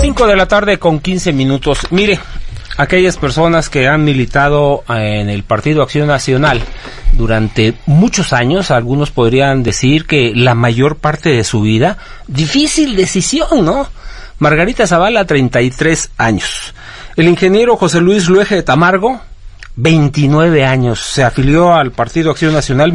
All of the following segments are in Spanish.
5:15 p.m. Mire, aquellas personas que han militado en el Partido Acción Nacional durante muchos años, algunos podrían decir que la mayor parte de su vida, difícil decisión, ¿no? Margarita Zavala, 33 años. El ingeniero José Luis Luege Tamargo, 29 años. Se afilió al Partido Acción Nacional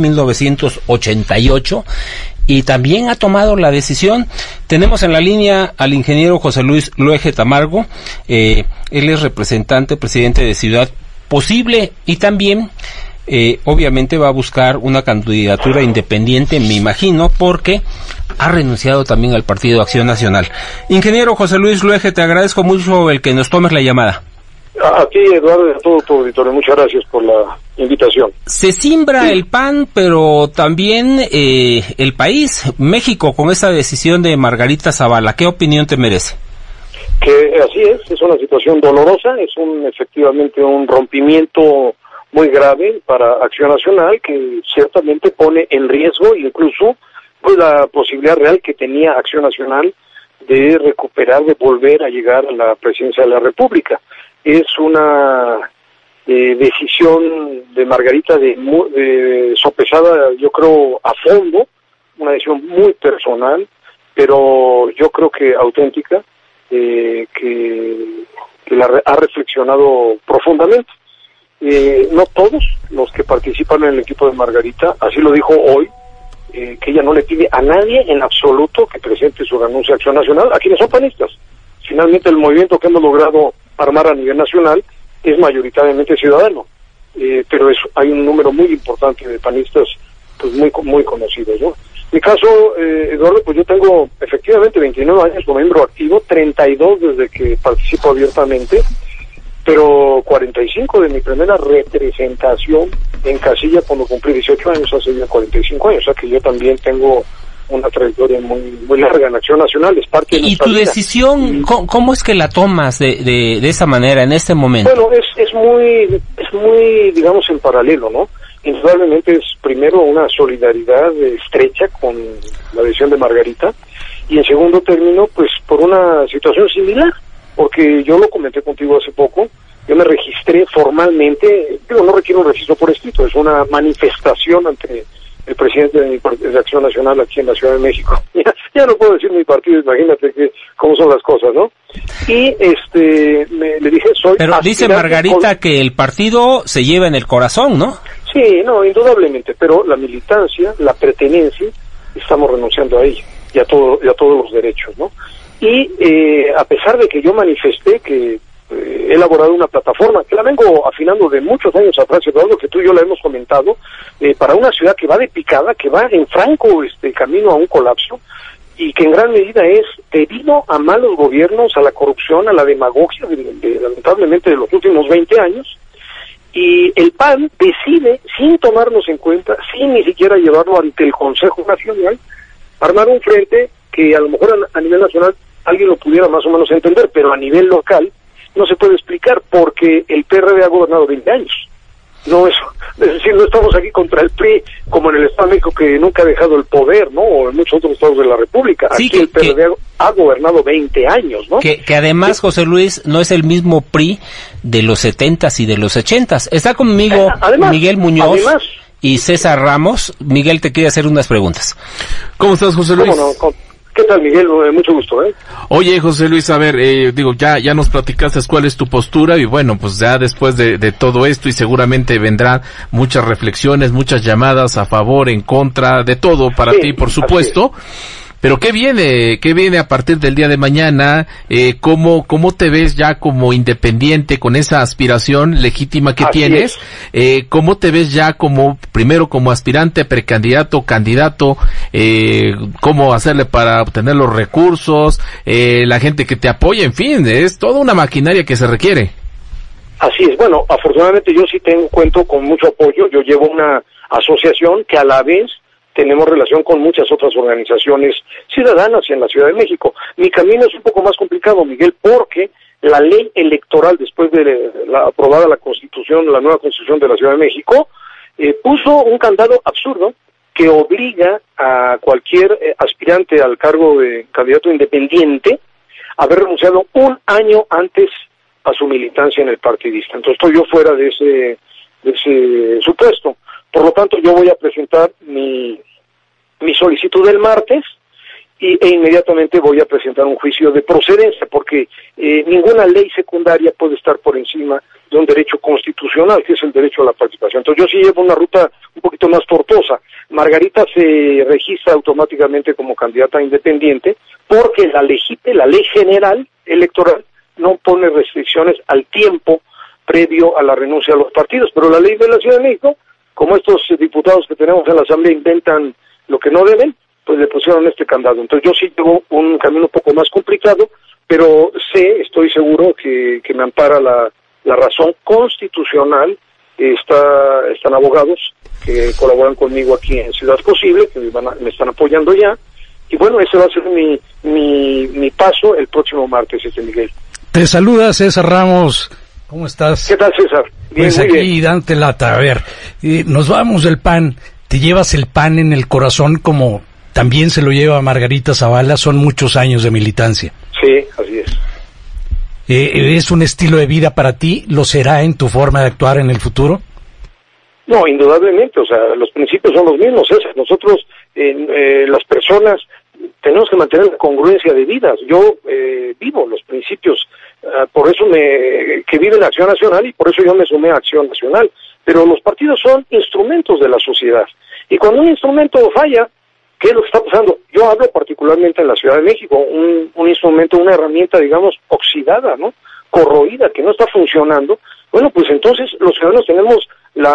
1988 y también ha tomado la decisión. Tenemos en la línea al ingeniero José Luis Luege Tamargo. Él es representante, presidente de Ciudad Posible y también obviamente va a buscar una candidatura independiente, me imagino, porque ha renunciado también al Partido Acción Nacional. Ingeniero José Luis Luege, te agradezco mucho el que nos tomes la llamada. A ti, Eduardo, y a todo tu auditorio, muchas gracias por la invitación. Se simbra el PAN, pero también el país, México, con esta decisión de Margarita Zavala. ¿Qué opinión te merece? Que así es una situación dolorosa, es efectivamente un rompimiento muy grave para Acción Nacional, que ciertamente pone en riesgo incluso pues la posibilidad real que tenía Acción Nacional de recuperar, de volver a llegar a la presidencia de la República. Es una decisión de Margarita sopesada, yo creo, a fondo, una decisión muy personal, pero yo creo que auténtica, que la ha reflexionado profundamente. No todos los que participan en el equipo de Margarita, así lo dijo hoy, que ella no le pide a nadie en absoluto que presente su renuncia a Acción Nacional, a quienes son panistas. Finalmente el movimiento que hemos logrado armar a nivel nacional es mayoritariamente ciudadano, pero hay un número muy importante de panistas pues muy conocidos, ¿no? En mi caso, Eduardo, pues yo tengo efectivamente 29 años como miembro activo, 32 desde que participo abiertamente, pero 45 de mi primera representación en casilla cuando cumplí 18 años, hace ya 45 años, o sea que yo también tengo una trayectoria muy larga en Acción Nacional, es parte de nuestra vida. ¿Y tu decisión, cómo es que la tomas de esa manera, en este momento? Bueno, es muy, digamos, en paralelo, ¿no? Indudablemente es primero una solidaridad estrecha con la decisión de Margarita, y en segundo término, pues por una situación similar, porque yo lo comenté contigo hace poco, yo me registré formalmente, pero no requiere un registro por escrito, es una manifestación ante el presidente de Acción Nacional aquí en la Ciudad de México. Ya no puedo decir mi partido, imagínate cómo son las cosas, ¿no? Y le dije, Pero dice Margarita que el partido se lleva en el corazón, ¿no? Sí, no, indudablemente, pero la militancia, la pertenencia, estamos renunciando a ella y a todos los derechos, ¿no? Y a pesar de que yo manifesté que he elaborado una plataforma que la vengo afinando de muchos años atrás, Eduardo, que tú y yo la hemos comentado, para una ciudad que va de picada, que va en franco camino a un colapso, y que en gran medida es debido a malos gobiernos, a la corrupción, a la demagogia, lamentablemente de los últimos 20 años, y el PAN decide, sin tomarnos en cuenta, sin ni siquiera llevarlo ante el Consejo Nacional, armar un frente que a lo mejor a nivel nacional alguien lo pudiera más o menos entender, pero a nivel local no se puede explicar porque el PRD ha gobernado 20 años. No es decir, no estamos aquí contra el PRI como en el Estado de México, que nunca ha dejado el poder, ¿no? O en muchos otros estados de la República. Sí, aquí el PRD ha gobernado 20 años, ¿no? Que además, José Luis, no es el mismo PRI de los 70s y de los 80s. Está conmigo Miguel Muñoz y César Ramos. Miguel te quiere hacer unas preguntas. ¿Cómo estás, José Luis? ¿Cómo no? ¿Qué tal, Miguel? Mucho gusto, ¿eh? Oye, José Luis, a ver, ya nos platicaste cuál es tu postura y bueno, pues ya después de todo esto y seguramente vendrán muchas reflexiones, muchas llamadas a favor, en contra, de todo para ti, por supuesto. Pero ¿qué viene a partir del día de mañana? ¿Cómo te ves ya como independiente con esa aspiración legítima que tienes? ¿Cómo te ves ya primero como aspirante, precandidato, candidato? ¿Cómo hacerle para obtener los recursos? La gente que te apoya, en fin, es toda una maquinaria que se requiere. Así es, bueno, afortunadamente yo sí cuento con mucho apoyo, yo llevo una asociación que a la vez tenemos relación con muchas otras organizaciones ciudadanas en la Ciudad de México. Mi camino es un poco más complicado, Miguel, porque la ley electoral, después de aprobada la Constitución, la nueva Constitución de la Ciudad de México, puso un candado absurdo que obliga a cualquier aspirante al cargo de candidato independiente haber renunciado un año antes a su militancia en el partidista. Entonces estoy yo fuera de ese supuesto. Por lo tanto, yo voy a presentar mi solicitud el martes e inmediatamente voy a presentar un juicio de procedencia, porque ninguna ley secundaria puede estar por encima de un derecho constitucional, que es el derecho a la participación. Entonces yo sí llevo una ruta un poquito más tortuosa. Margarita se registra automáticamente como candidata independiente porque la ley general electoral no pone restricciones al tiempo previo a la renuncia a los partidos, pero la ley de la Ciudad de México, como estos diputados que tenemos en la Asamblea inventan lo que no deben, pues le pusieron este candado. Entonces yo sí llevo un camino un poco más complicado, pero estoy seguro que me ampara la razón constitucional. Están abogados que colaboran conmigo aquí en Ciudad Posible, que me están apoyando ya, y bueno, ese va a ser mi paso el próximo martes, Miguel. Te saluda César Ramos. ¿Cómo estás? ¿Qué tal, César? Bien, pues aquí dándote lata. A ver, nos vamos del PAN. Te llevas el PAN en el corazón como también se lo lleva Margarita Zavala. Son muchos años de militancia. Sí, así es. ¿Es un estilo de vida para ti? ¿Lo será en tu forma de actuar en el futuro? No, indudablemente. O sea, los principios son los mismos, César. Nosotros, las personas, tenemos que mantener la congruencia de vidas. Yo vivo los principios, por eso que vive la Acción Nacional y por eso yo me sumé a Acción Nacional. Pero los partidos son instrumentos de la sociedad. Y cuando un instrumento falla, ¿qué es lo que está pasando? Yo hablo particularmente en la Ciudad de México, un instrumento, una herramienta, digamos, oxidada, ¿no? Corroída, que no está funcionando. Bueno, pues entonces los ciudadanos tenemos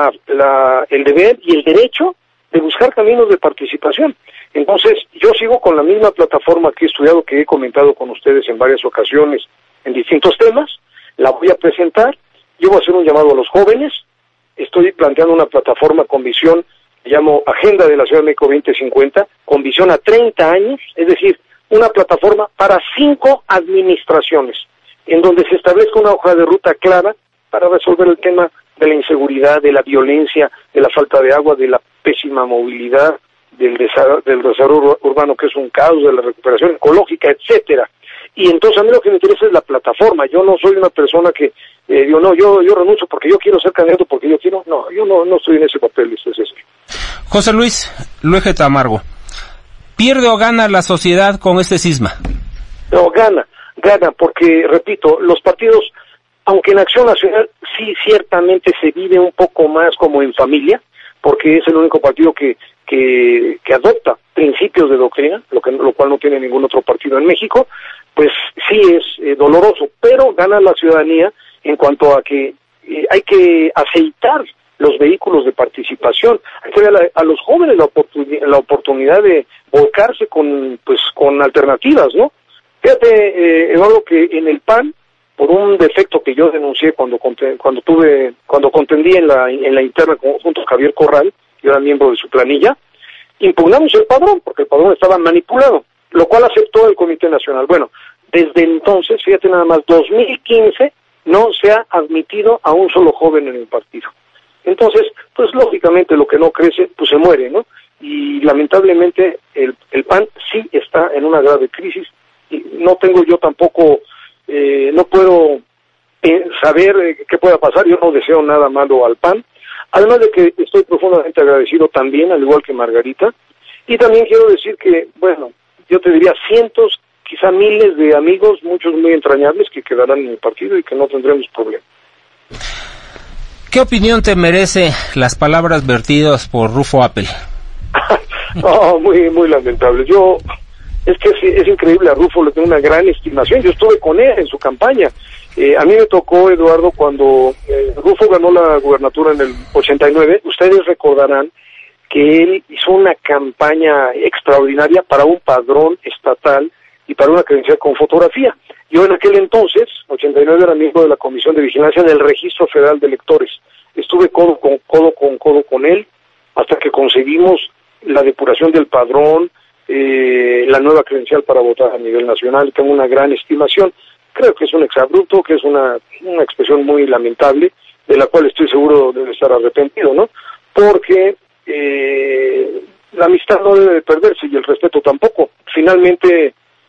el deber y el derecho de buscar caminos de participación. Entonces, yo sigo con la misma plataforma que he estudiado, que he comentado con ustedes en varias ocasiones en distintos temas. La voy a presentar. Yo voy a hacer un llamado a los jóvenes. Estoy planteando una plataforma con visión, que llamo Agenda de la Ciudad de México 2050, con visión a 30 años, es decir, una plataforma para 5 administraciones, en donde se establezca una hoja de ruta clara para resolver el tema de la inseguridad, de la violencia, de la falta de agua, de la pésima movilidad, del desarrollo urbano, que es un caos, de la recuperación ecológica, etcétera. Y entonces a mí lo que me interesa es la plataforma. Yo no soy una persona que digo, no, yo renuncio porque yo quiero ser candidato, porque yo quiero. No, yo no estoy en ese papel, es eso. José Luis Luege Tamargo, ¿pierde o gana la sociedad con este cisma? No, gana, porque, repito, los partidos, aunque en Acción Nacional sí ciertamente se vive un poco más como en familia, porque es el único partido que adopta principios de doctrina, lo cual no tiene ningún otro partido en México, pues sí es doloroso, pero gana la ciudadanía en cuanto a que hay que aceitar los vehículos de participación, hay que dar a los jóvenes la oportunidad de volcarse con alternativas, ¿no? Fíjate, Eduardo, que en el PAN, por un defecto que yo denuncié cuando contendí en la interna junto a Javier Corral, yo era miembro de su planilla, impugnamos el padrón, porque el padrón estaba manipulado, lo cual aceptó el Comité Nacional. Bueno, desde entonces, fíjate nada más, 2015 no se ha admitido a un solo joven en el partido. Entonces, pues lógicamente lo que no crece, pues se muere, ¿no? Y lamentablemente el PAN sí está en una grave crisis, y no tengo yo tampoco, no puedo saber qué pueda pasar. Yo no deseo nada malo al PAN, además de que estoy profundamente agradecido también, al igual que Margarita, y también quiero decir que, bueno, yo te diría cientos, quizá miles de amigos, muchos muy entrañables, que quedarán en el partido y que no tendremos problema. ¿Qué opinión te merece las palabras vertidas por Rufo Apple? No, muy, muy lamentable. Es que es increíble, a Rufo le tengo una gran estimación. Yo estuve con él en su campaña. A mí me tocó, Eduardo, cuando Rufo ganó la gubernatura en el 89, ustedes recordarán que él hizo una campaña extraordinaria para un padrón estatal y para una credencial con fotografía. Yo en aquel entonces, 89, era miembro de la Comisión de Vigilancia del Registro Federal de Electores. Estuve codo con él hasta que conseguimos la depuración del padrón, la nueva credencial para votar a nivel nacional. Tengo una gran estimación. Creo que es un exabrupto, que es una expresión muy lamentable, de la cual estoy seguro debe estar arrepentido, ¿no? Porque la amistad no debe perderse y el respeto tampoco. Finalmente,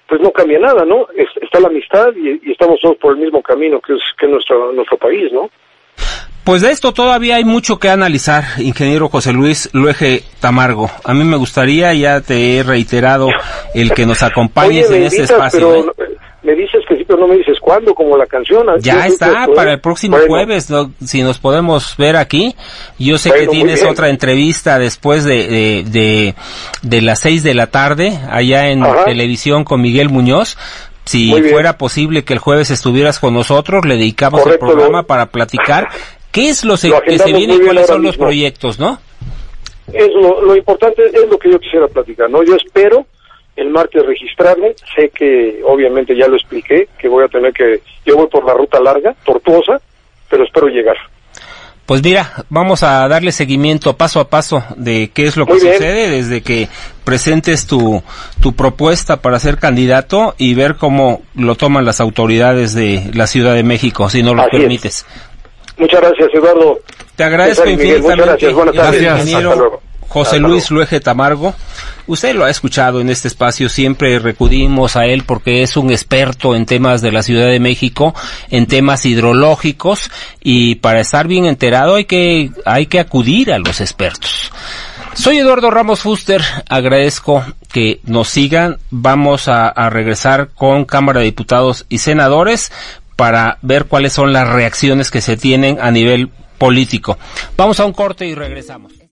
pues no cambia nada, ¿no? Está la amistad y estamos todos por el mismo camino que es nuestro país, ¿no? Pues de esto todavía hay mucho que analizar, ingeniero José Luis Luege Tamargo. A mí me gustaría, ya te he reiterado, el que nos acompañes. Oye, en este espacio. Pero me dices que sí, pero no me dices cuándo, como la canción. Ya está, para el próximo jueves, ¿no? Si nos podemos ver aquí. Yo sé que tienes otra entrevista después de las 6 de la tarde, allá en televisión con Miguel Muñoz. Si fuera posible que el jueves estuvieras con nosotros, le dedicamos el programa para platicar qué es lo que se viene y cuáles son los proyectos, ¿no? Es lo importante, es lo que yo quisiera platicar, ¿no? Yo espero el martes registrarme, sé que obviamente ya lo expliqué, que yo voy por la ruta larga, tortuosa, pero espero llegar. Pues mira, vamos a darle seguimiento paso a paso de qué es lo que sucede desde que presentes tu propuesta para ser candidato y ver cómo lo toman las autoridades de la Ciudad de México, si no lo permites. Muchas gracias, Eduardo. Te agradezco infinitamente. Muchas gracias, buenas tardes. Ingeniero hasta luego. José Luis Luege Tamargo. Usted lo ha escuchado en este espacio, siempre recurrimos a él porque es un experto en temas de la Ciudad de México, en temas hidrológicos, y para estar bien enterado hay que acudir a los expertos. Soy Eduardo Ramos Fuster, agradezco que nos sigan. Vamos a regresar con Cámara de Diputados y Senadores para ver cuáles son las reacciones que se tienen a nivel político. Vamos a un corte y regresamos.